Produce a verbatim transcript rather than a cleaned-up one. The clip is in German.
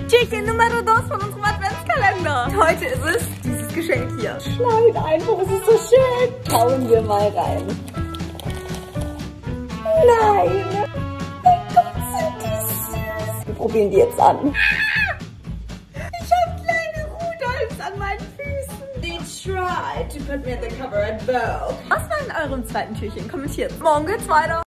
Türchen Nummer dos von unserem Adventskalender. Und heute ist es dieses Geschenk hier. Schneid einfach, es ist so schön. Schauen wir mal rein. Nein. Mein Gott, sind die süß. Wir probieren die jetzt an. Ich habe kleine Rudolfs an meinen Füßen. They tried to put me at the cover at Vogue. Was war in eurem zweiten Türchen? Kommentiert. Morgen geht's weiter.